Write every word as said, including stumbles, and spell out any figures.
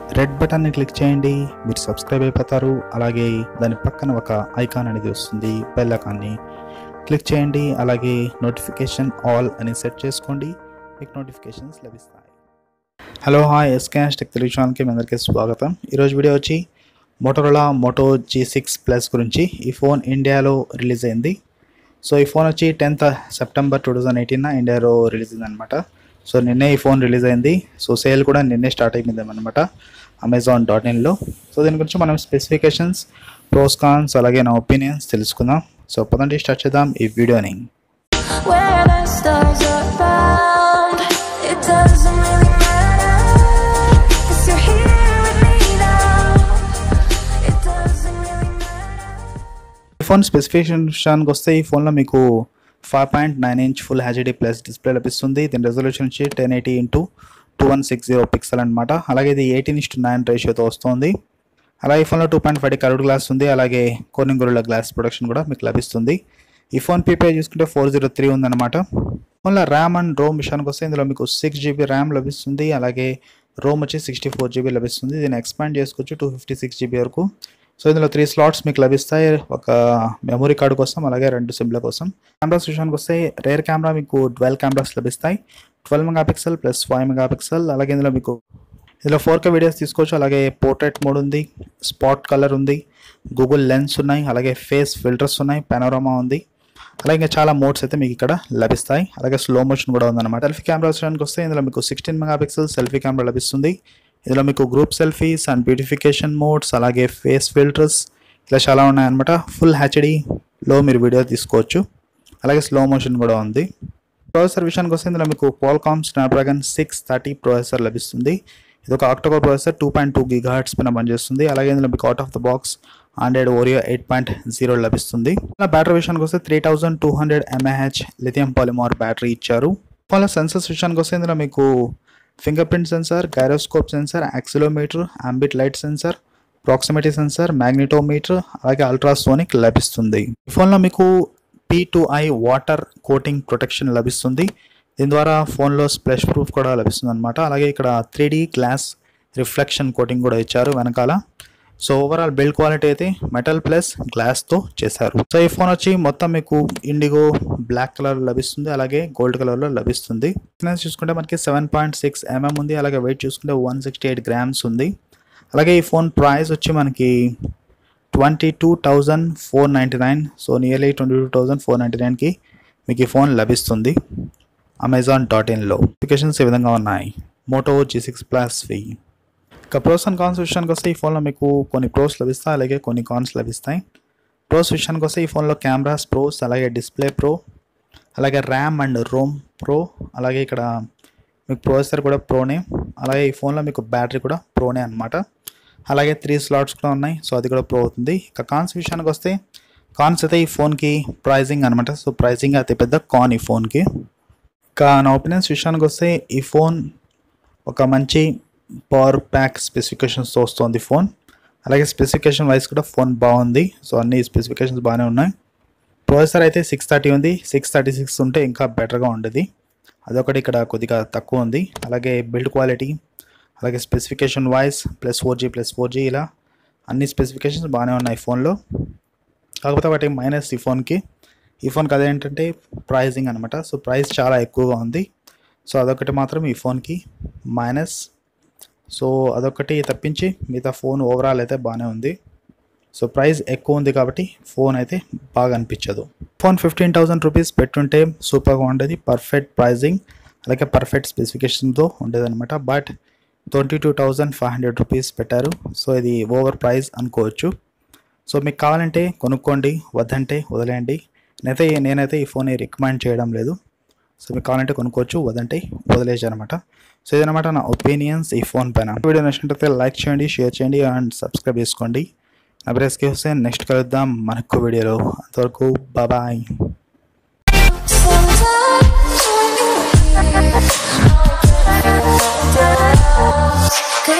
Red బటన్ని click చేయండి, మీరు సబ్స్క్రైబ్ అయిపోతారు. అలాగే దాని పక్కన ఒక ఐకాన్ అనేది వస్తుంది, బెల్ ఐకాన్ని క్లిక్ చేయండి. అలాగే నోటిఫికేషన్ ఆల్ అని సెట్ చేసుకోండి, మీకు నోటిఫికేషన్స్ లభిస్తాయి. Hello hi SKS tech Telugu ఛానల్కి మీ అందరికీ స్వాగతం. ఈరోజు వీడియో వచ్చి Motorola Moto G six plus గురించి. ఈ ఫోన్ ఇండియాలో రిలీజ్ అయింది. సో ఈ ఫోన్ వచ్చి tenth September two thousand eighteen ఇండియాలో రిలీజ్ అయింది అనమాట. సో నిన్నే ఈ ఫోన్ రిలీజ్ అయింది. సో సేల్ కూడా నిన్నే స్టార్ట్ అయిపోయింది అనమాట అమెజాన్ డాట్ ఇన్లో. సో దీని గురించి మనం స్పెసిఫికేషన్స్, ప్రోస్ కాన్స్, అలాగే నా ఒపీనియన్స్ తెలుసుకుందాం. సో పదండి స్టార్ట్ చేద్దాం ఈ వీడియోని. ఫోన్ స్పెసిఫికేషన్ విషయానికి వస్తే ఈ ఫోన్లో మీకు five point nine inch full HD plus display లభిస్తుంది. దీని రెజల్యూషన్ వచ్చి ten eighty into two one six zero pixel అనమాట. అలాగే ఇది ఎయిటీన్ ఇస్ టు నైన్ రేషియోతో వస్తుంది. అలాగే ఈ ఫోన్లో two point five curved glass ఉంది. అలాగే కోర్నింగ్ గొరిల్లా గ్లాస్ ప్రొడక్షన్ కూడా మీకు లభిస్తుంది. ఈ ఫోన్ పీపీఐ చూసుకుంటే ఫోర్ జీరో త్రీ ఉందన్నమాట. ఫోన్లో ర్యామ్ అండ్ రోమ్ విషయానికి వస్తే ఇందులో మీకు సిక్స్ జీబీ ర్యామ్ లభిస్తుంది. అలాగే రోమ్ వచ్చి సిక్స్టీ ఫోర్ జీబీ లభిస్తుంది. దీన్ని ఎక్స్పాండ్ చేసుకోవచ్చు టూ ఫిఫ్టీ సిక్స్ జీబీ వరకు. సో ఇందులో త్రీ స్లాట్స్ మీకు లభిస్తాయి, ఒక మెమరీ కార్డు కోసం అలాగే రెండు సిమ్ల కోసం. కెమెరాస్ విషయానికి వస్తే రేర్ కెమెరా మీకు ట్వెల్వ్ కెమెరాస్ లభిస్తాయి, twelve megapixel plus five megapixel. అలాగే ఇందులో మీకు ఇందులో ఫోర్ కే వీడియోస్ తీసుకోవచ్చు. అలాగే పోర్ట్రేట్ మోడ్ ఉంది, స్పాట్ కలర్ ఉంది, గూగుల్ లెన్స్ ఉన్నాయి, అలాగే ఫేస్ ఫిల్టర్స్ ఉన్నాయి, పెనోరామా ఉంది. అలాగే ఇంకా చాలా మోడ్స్ అయితే మీకు ఇక్కడ లభిస్తాయి. అలాగే స్లో మోషన్ కూడా ఉందన్నమాట. సెల్ఫీ కెమెరా విషయానికి వస్తే ఇందులో మీకు sixteen megapixel selfie camera లభిస్తుంది. ఇందులో మీకు group selfies and beautification modes, అలాగే ఫేస్ ఫిల్టర్స్ ఇలా చాలా ఉన్నాయన్నమాట. ఫుల్ హెచ్డీలో మీరు వీడియో తీసుకోవచ్చు. అలాగే స్లో మోషన్ కూడా ఉంది. ప్రాసెసర్ విషయానికి వస్తే ఇందులో మీకు Qualcomm Snapdragon six thirty processor లభిస్తుంది. ఇది ఒక octacore processor two point two gigahertz పైన పనిచేస్తుంది. అలాగే ఇందులో మీకు out of the box Android Oreo eight point zero లభిస్తుంది. ఇలా బ్యాటరీ విషయానికి వస్తే three thousand two hundred mAh lithium polymer battery ఇచ్చారు. ఫోన్లో సెన్సర్స్ విషయానికి వస్తే ఇందులో మీకు fingerprint sensor, gyroscope sensor, accelerometer, ambient light sensor, proximity sensor, magnetometer, అలాగే అల్ట్రాసోనిక్ లభిస్తుంది. ఈ ఫోన్లో మీకు P two I water coating protection లభిస్తుంది. దీని ద్వారా ఫోన్లో స్ప్లాష్ ప్రూఫ్ కూడా లభిస్తుంది అనమాట. అలాగే ఇక్కడ three D glass reflection coating కూడా ఇచ్చారు వెనకాల. సో ఓవరాల్ బిల్డ్ క్వాలిటీ అయితే మెటల్ ప్లస్ గ్లాస్తో చేశారు. సో ఈ ఫోన్ వచ్చి మొత్తం మీకు ఇండిగో బ్లాక్ కలర్ లభిస్తుంది, అలాగే గోల్డ్ కలర్లో లభిస్తుంది. థిక్నెస్ చూసుకుంటే మనకి సెవెన్ పాయింట్ సిక్స్ ఎంఎం ఉంది. అలాగే వెయిట్ చూసుకుంటే వన్ సిక్స్టీ ఎయిట్ గ్రామ్స్ ఉంది. అలాగే ఈ ఫోన్ ప్రైస్ వచ్చి మనకి twenty two thousand four ninety nine so nearly twenty two thousand four ninety నైన్కి మీకు ఈ ఫోన్ లభిస్తుంది అమెజాన్ డాట్ ఇన్లో. అప్లికేషన్స్ ఏ విధంగా ఉన్నాయి మోటో జీ సిక్స్ ప్లస్ వి. ఇక ప్రోస్ అండ్ కాన్స్ విషయానికి వస్తే ఈ ఫోన్లో మీకు కొన్ని ప్రోస్ లభిస్తాయి, అలాగే కొన్ని కాన్స్ లభిస్తాయి. ప్రోస్ విషయానికి వస్తే ఈ ఫోన్లో కెమెరాస్ ప్రోస్, అలాగే డిస్ప్లే ప్రో, అలాగే ర్యామ్ అండ్ రోమ్ ప్రో, అలాగే ఇక్కడ మీకు ప్రాసెసర్ కూడా ప్రోనే. అలాగే ఈ ఫోన్లో మీకు బ్యాటరీ కూడా ప్రోనే అనమాట. అలాగే త్రీ స్లాట్స్ కూడా ఉన్నాయి, సో అది కూడా ప్రో అవుతుంది. ఇక కాన్స్ విషయానికి వస్తే కాన్స్ అయితే ఈ ఫోన్కి ప్రైజింగ్ అనమాట. సో ప్రైజింగ్ అతి పెద్ద కాన్ ఈ ఫోన్కి. ఇక నా ఒపీనియన్స్ విషయానికి వస్తే ఈ ఫోన్ ఒక మంచి పవర్ ప్యాక్ స్పెసిఫికేషన్స్తో వస్తుంది ఫోన్. అలాగే స్పెసిఫికేషన్ వైజ్ కూడా ఫోన్ బాగుంది. సో అన్ని స్పెసిఫికేషన్స్ బాగానే ఉన్నాయి. ప్రాసెసర్ అయితే సిక్స్ థర్టీ ఉంది, సిక్స్ థర్టీ సిక్స్ ఉంటే ఇంకా బెటర్గా ఉండేది. అదొకటి ఇక్కడ కొద్దిగా తక్కువ ఉంది. అలాగే బిల్డ్ క్వాలిటీ, అలాగే specification wise plus four G plus four G ఇలా అన్ని స్పెసిఫికేషన్స్ బాగానే ఉన్నాయి ఫోన్లో. కాకపోతే ఒకటి మైనస్ ఈ ఫోన్కి ఈ ఫోన్కి అదేంటంటే ప్రైజింగ్ అనమాట. సో ప్రైస్ చాలా ఎక్కువగా ఉంది. సో అదొకటి మాత్రం ఈ ఫోన్కి మైనస్. సో అదొకటి తప్పించి మిగతా ఫోన్ ఓవరాల్ అయితే బాగానే ఉంది. సో ప్రైస్ ఎక్కువ ఉంది కాబట్టి ఫోన్ అయితే బాగా అనిపించదు. ఫోన్ ఫిఫ్టీన్ థౌసండ్ రూపీస్ పెట్టుంటే సూపర్గా ఉండేది, పర్ఫెక్ట్ ప్రైజింగ్ అలాగే పర్ఫెక్ట్ స్పెసిఫికేషన్తో ఉండేది అనమాట. But twenty two thousand five hundred rupees పెట్టారు. సో ఇది ఓవర్ ప్రైస్ అనుకోవచ్చు. సో మీకు కావాలంటే కొనుక్కోండి, వద్దంటే వదిలేయండి. నేనైతే నేనైతే ఈ ఫోన్ రికమెండ్ చేయడం లేదు. సో మీకు కావాలంటే కొనుక్కోవచ్చు, వదంటే వదిలేసి అనమాట. సో ఇదనమాట నా ఒపీనియన్స్ ఈ ఫోన్ పైన. వీడియో నచ్చినట్లయితే లైక్ చేయండి, షేర్ చేయండి అండ్ సబ్స్క్రైబ్ చేసుకోండి. నా పేరు ఎస్కే హుసేన్. నెక్స్ట్ కలుద్దాం మనకు వీడియోలో. అంతవరకు బాయ్. Cause